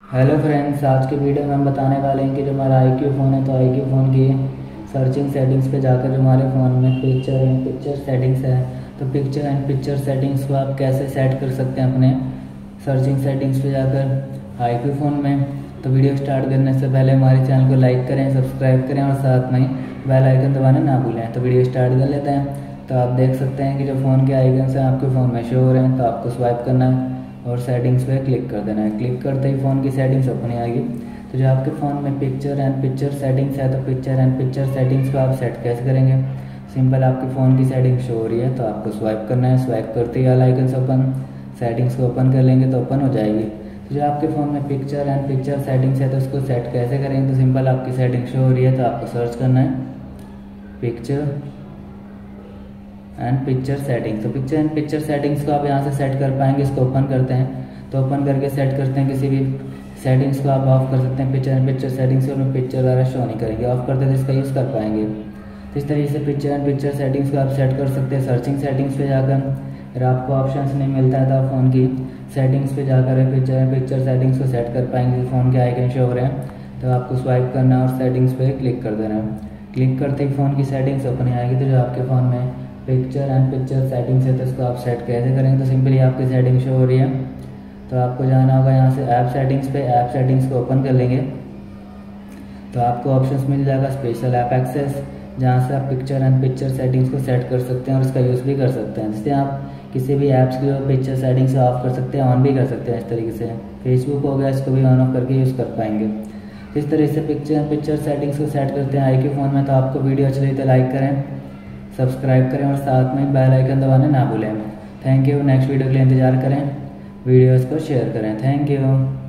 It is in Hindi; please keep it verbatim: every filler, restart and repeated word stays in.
हेलो फ्रेंड्स, आज के वीडियो में हम बताने वाले हैं कि जो हमारा आई क्यू फ़ोन है तो आई क्यू फ़ोन की सर्चिंग सेटिंग्स पे जाकर जो हमारे फ़ोन में पिक्चर एंड पिक्चर सेटिंग्स है तो पिक्चर एंड पिक्चर सेटिंग्स को आप कैसे सेट कर सकते हैं अपने सर्चिंग सेटिंग्स पे जाकर आई क्यू फ़ोन में। तो वीडियो स्टार्ट करने से पहले हमारे चैनल को लाइक करें, सब्सक्राइब करें और साथ में बेल आइकन दबाना ना भूलें। तो वीडियो स्टार्ट कर लेते हैं। तो आप देख सकते हैं कि जो फ़ोन के आइकन हैं आपके फ़ोन में शो हो रहे हैं, तो आपको स्वाइप करना है और सेटिंग्स पे क्लिक कर देना है। क्लिक करते ही फ़ोन की सेटिंग्स ओपन आएगी। तो जो आपके फ़ोन में पिक्चर एंड पिक्चर सेटिंग्स है तो पिक्चर एंड पिक्चर सेटिंग्स को आप सेट कैसे करेंगे। सिंपल, आपके फ़ोन की सेटिंग शो हो रही है तो आपको स्वाइप करना है। स्वाइप करते ही ऑल आइकन्स ओपन, सेटिंग्स को ओपन कर लेंगे तो ओपन हो जाएगी। तो जो आपके फ़ोन में पिक्चर एंड पिक्चर सेटिंग्स है तो उसको सेट कैसे करेंगे। तो सिंपल, आपकी सेटिंग शो हो रही है तो आपको सर्च करना है पिक्चर एंड पिक्चर सेटिंग्स। तो पिक्चर एंड पिक्चर सेटिंग्स को आप यहाँ से सेट कर पाएंगे। इसको ओपन करते हैं तो ओपन करके सेट करते हैं। किसी भी सेटिंग्स को आप ऑफ कर सकते हैं। पिक्चर एंड पिक्चर सेटिंग्स को पिक्चर द्वारा शो नहीं करेंगे, ऑफ करते हैं तो इसका यूज़ कर पाएंगे। तो इस तरीके से पिक्चर एंड पिक्चर सेटिंग्स को आप सेट कर सकते हैं सर्चिंग सेटिंग्स पे जाकर। अगर आपको ऑप्शन नहीं मिलता है तो आप फ़ोन की सेटिंग्स पे जाकर पिक्चर एंड पिक्चर सेटिंग्स को सेट कर पाएंगे। फ़ोन के आइकन शो हो रहे हैं तो आपको स्वाइप करना है और सेटिंग्स पे क्लिक कर देना है। क्लिक करते ही फ़ोन की सेटिंग्स ओपन आएगी। तो जो आपके फ़ोन में पिक्चर एंड पिक्चर सेटिंग्स है तो इसको आप सेट कैसे करेंगे। तो सिंपली आपकी सेटिंग शो हो रही है तो आपको जाना होगा यहाँ से ऐप सेटिंग्स पे। ऐप सेटिंग्स को ओपन कर लेंगे तो आपको ऑप्शंस मिल जाएगा स्पेशल ऐप एक्सेस, जहाँ से आप पिक्चर एंड पिक्चर सेटिंग्स को सेट कर सकते हैं और इसका यूज़ भी कर सकते हैं। जिससे आप किसी भी ऐप्स की पिक्चर सेटिंग्स ऑफ कर सकते हैं, ऑन भी कर सकते हैं। इस तरीके से फेसबुक हो गया, इसको भी ऑन ऑफ करके यूज़ कर पाएंगे। इस तरह से पिक्चर एंड पिक्चर सेटिंग्स को सेट करते हैं आई क्यू फ़ोन में। तो आपको वीडियो अच्छी लगी तो लाइक करें, सब्सक्राइब करें और साथ में बेल आइकन दबाना ना भूलें। Thank you. नेक्स्ट वीडियो के लिए इंतजार करें, वीडियोस को शेयर करें। Thank you.